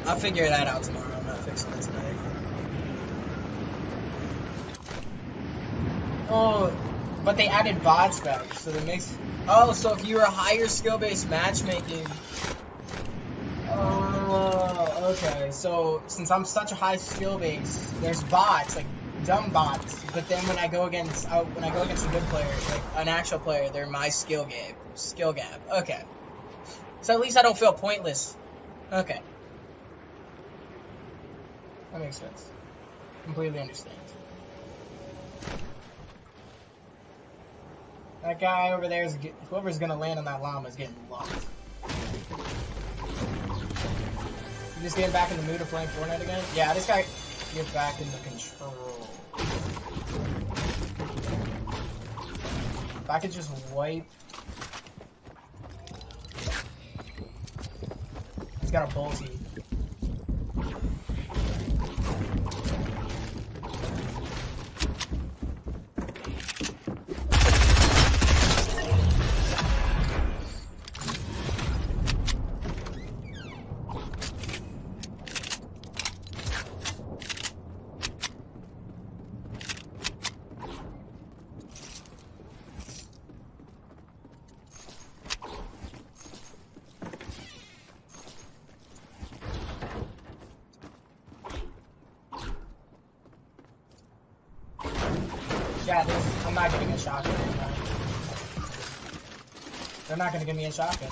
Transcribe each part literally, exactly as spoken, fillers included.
I'll figure that out tomorrow. I'm not fixing it tonight. Oh, but they added bots back, so that makes... Oh, so if you were higher skill-based matchmaking... Oh, okay. So, since I'm such a high skill base, there's bots, like, dumb bots, but then when I go against... Uh, when I go against a good player, like, an actual player, they're my skill gap. Skill gap. Okay. So at least I don't feel pointless. Okay. That makes sense. Completely understand. That guy over there is get, whoever's gonna land on that llama is getting locked. You just getting back in the mood of playing Fortnite again? Yeah, this guy get back into control. If I could just wipe. He's got a bolty. Yeah, this, I'm not getting a shotgun. They're not gonna give me a shotgun.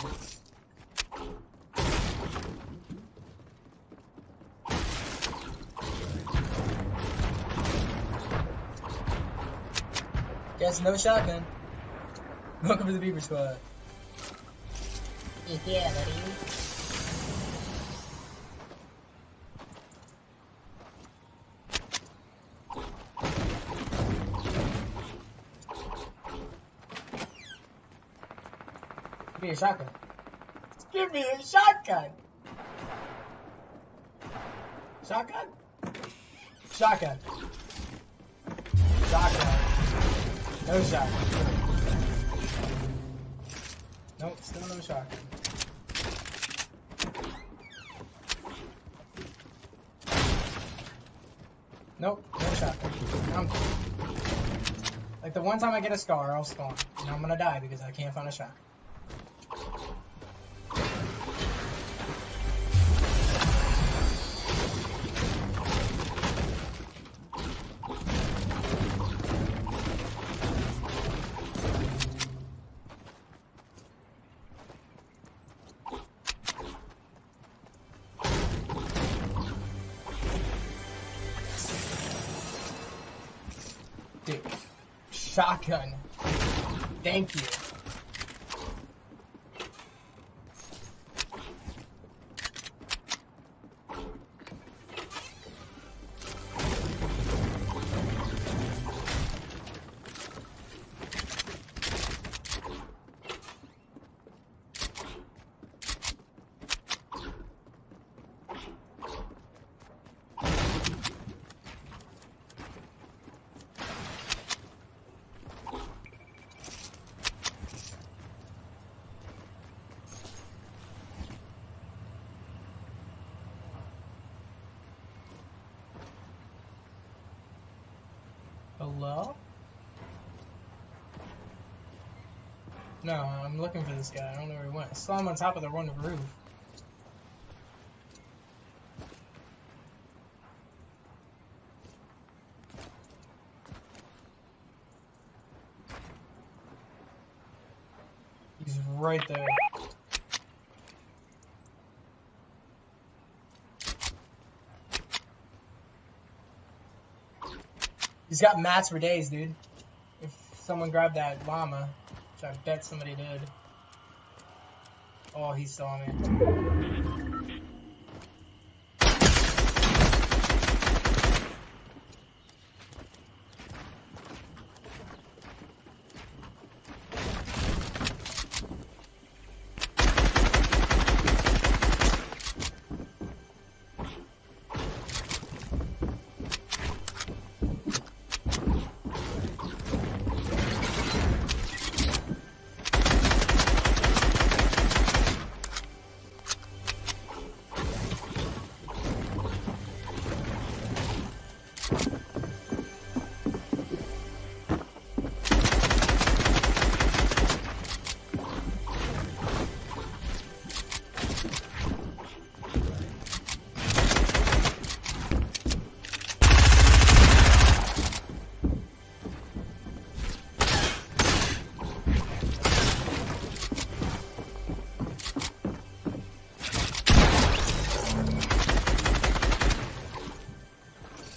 Guess no shotgun. Welcome to the Beaver Squad. Yeah, buddy. Give me a shotgun. Give me a shotgun. Shotgun? Shotgun. Shotgun. No shotgun. Nope, still no shotgun. Nope, no shotgun. I'm like the one time I get a scar, I'll spawn. And I'm gonna die because I can't find a shotgun. Dude, shotgun. Thank you. Hello? No, I'm looking for this guy. I don't know where he went. I saw him on top of the one roof. He's right there. He's got mats for days, dude. If someone grabbed that llama, which I bet somebody did. Oh, he saw me.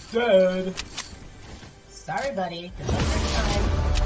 dead. Sorry, buddy. Good luck next time.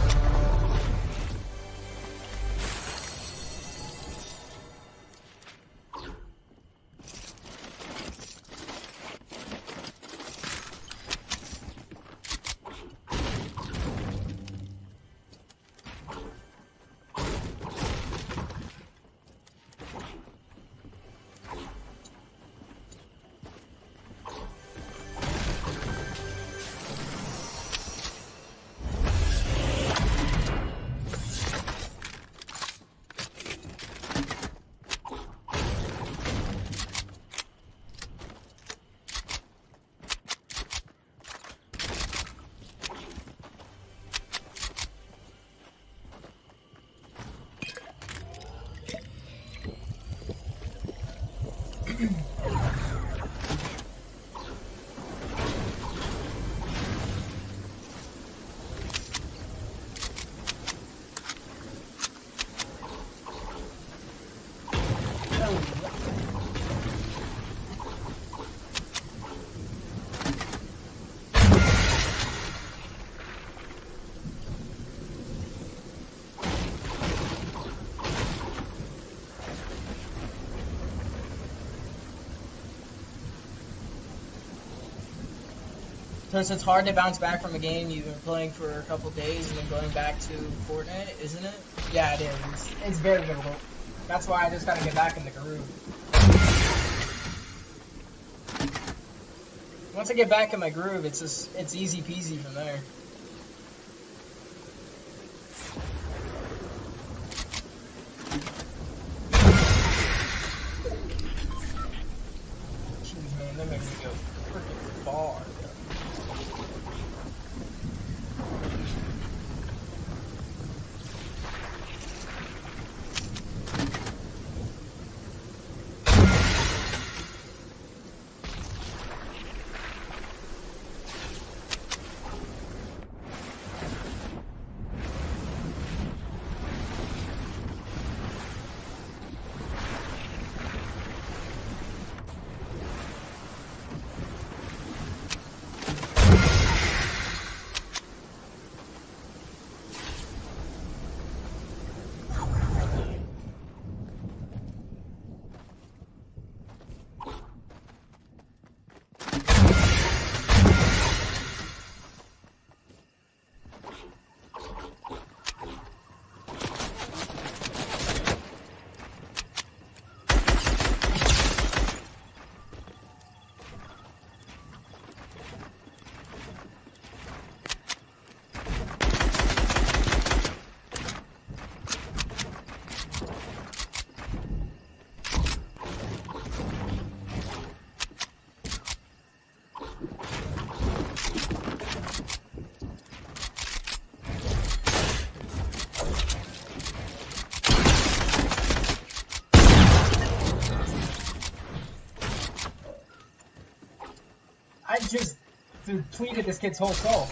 Because it's hard to bounce back from a game you've been playing for a couple days and then going back to Fortnite, isn't it? Yeah, it is. It's, it's very difficult. That's why I just gotta get back in the groove. Once I get back in my groove, it's just it's easy peasy from there. Jeez, man, that makes me go freaking far. I just depleted this kid's whole soul.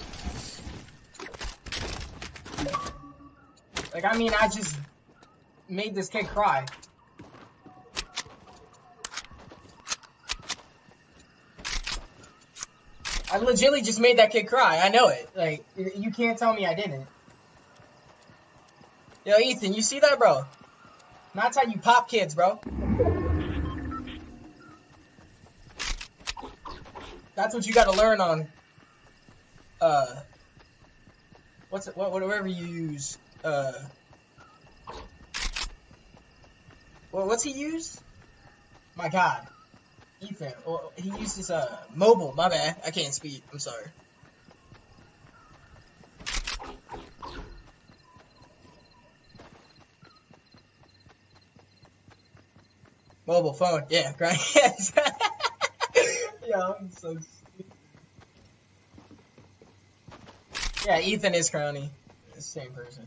Like, I mean, I just made this kid cry. I legitimately just made that kid cry. I know it. Like, you can't tell me I didn't. Yo, Ethan, you see that, bro? That's how you pop kids, bro. That's what you gotta learn on, uh, what's it, what, whatever you use, uh, well, what's he use? My God, Ethan, well, he uses, uh, mobile, my bad, I can't speak, I'm sorry. Mobile phone, yeah, right, yes. Yeah, I'm so stupid. Yeah, Ethan is Crowny. It's the same person.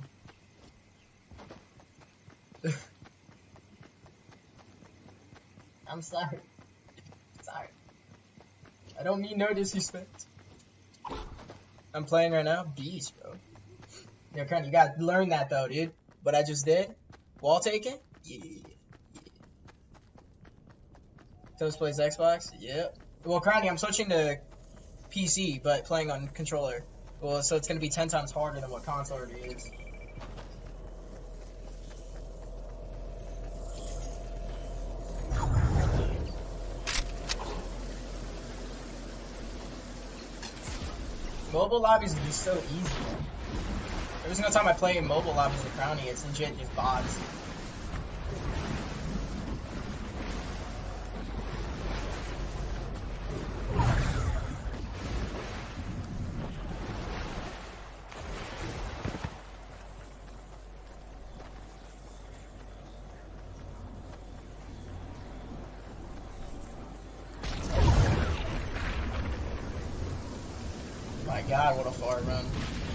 I'm sorry. Sorry. I don't mean no disrespect. I'm playing right now. Beast, bro. Yeah, Crowny, you gotta learn that though, dude. What I just did. Wall taking? Yeah. yeah. Toast plays Xbox? Yep. Well, Crowny, I'm switching to P C, but playing on controller. Well, so it's gonna be ten times harder than what console already is. Mobile lobbies are just so easy. Every single time I play in mobile lobbies with Crowny, it's legit just bots. My God, what a far run.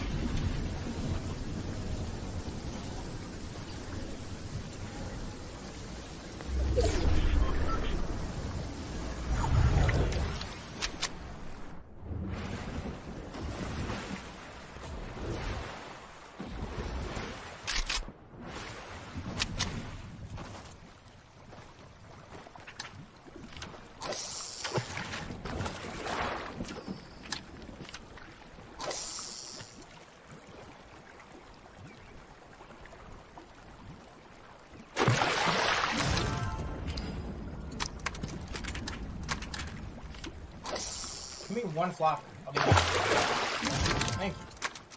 Give me one flopper. I'll be back. Thank you.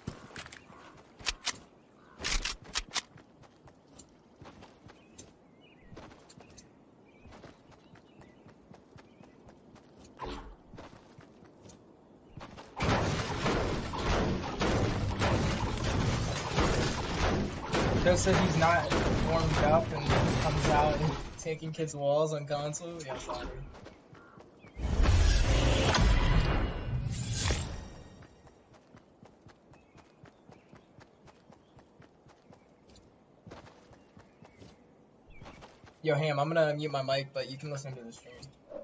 Just that he's not warmed up and comes out and taking kids' walls on console. Yeah, sorry. Yo, Ham, I'm gonna mute my mic, but you can listen to the stream.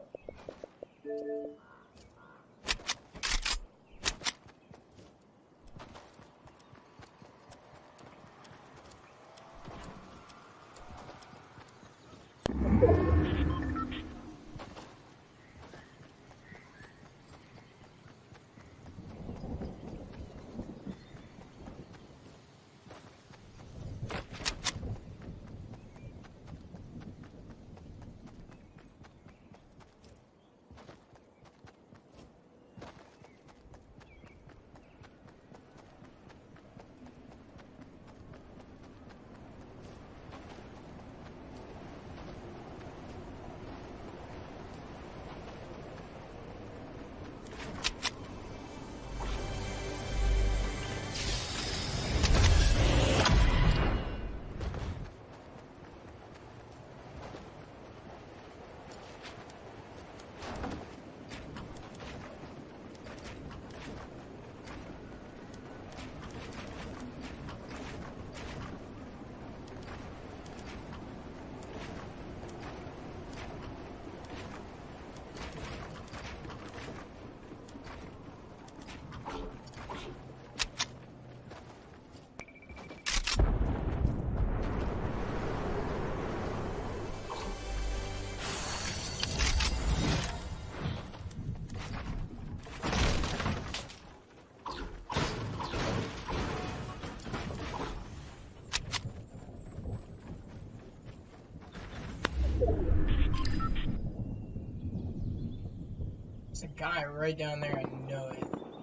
There's a guy right down there, I know it.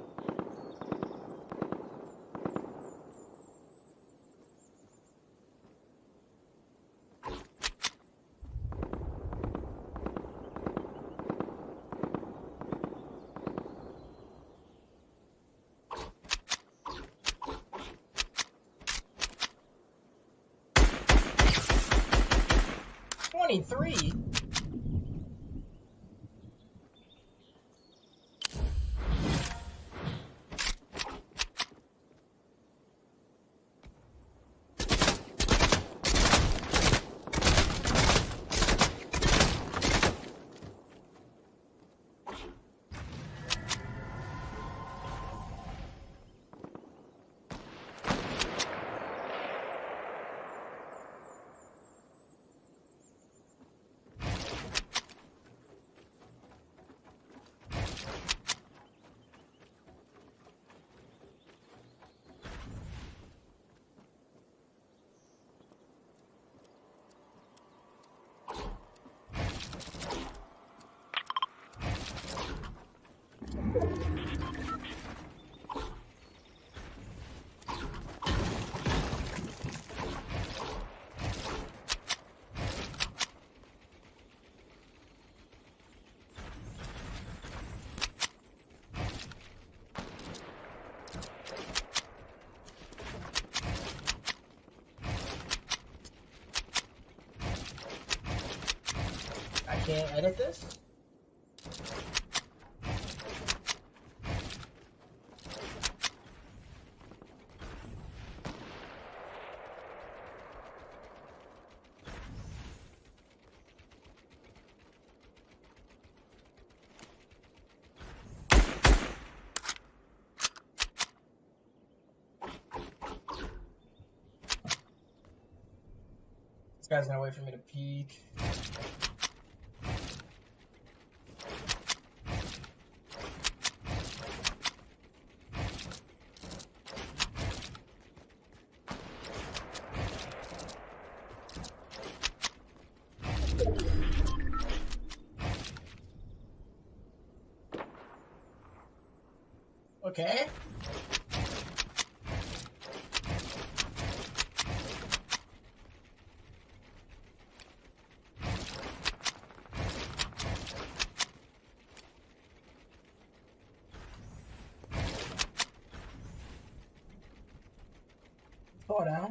twenty-three? edit this? This guy's gonna wait for me to peek. Okay. Slow down.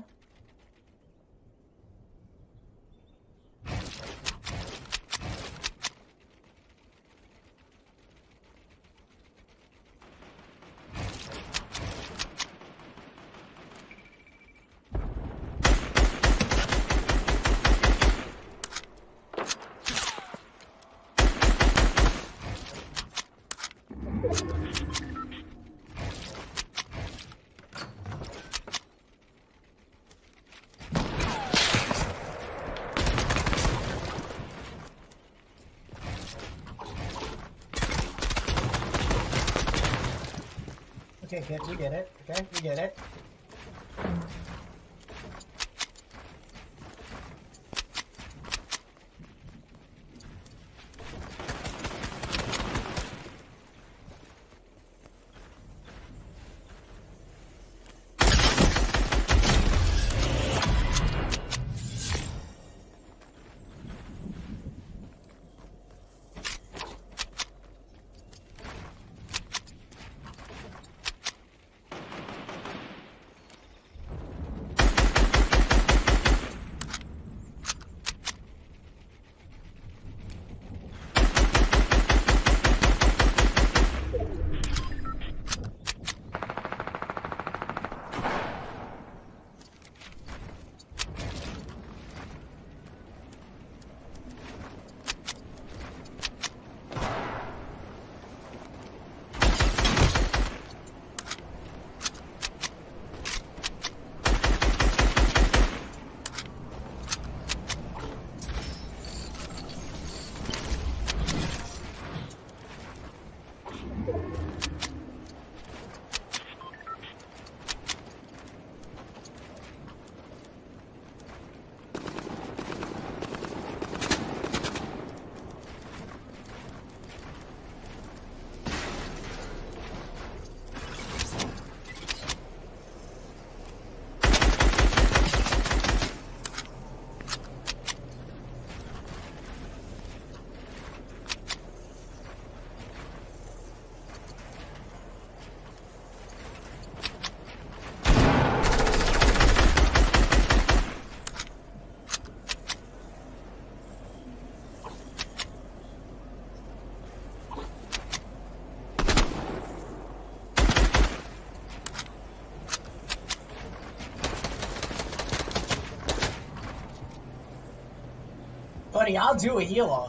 Okay, kid, we get it. Okay, we get it. Buddy, I'll do a heal off.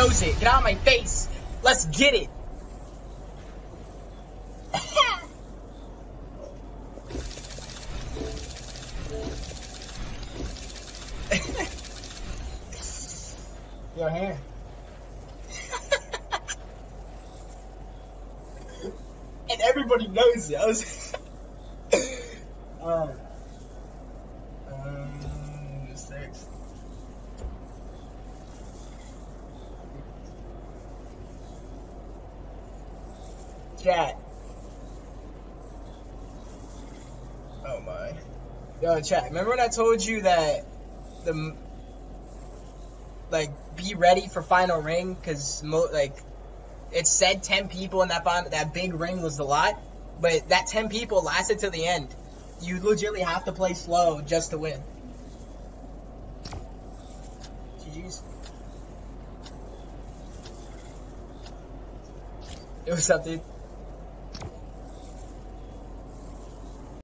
knows it. Get out of my face. Let's get it. Your hand. And everybody knows it. I was uh, um, six. Chat. Oh my. Yo, chat. Remember when I told you that the like be ready for final ring because mo like it said ten people in that final, that big ring was a lot, but that ten people lasted till the end. You legitimately have to play slow just to win. G G's. It was up, dude.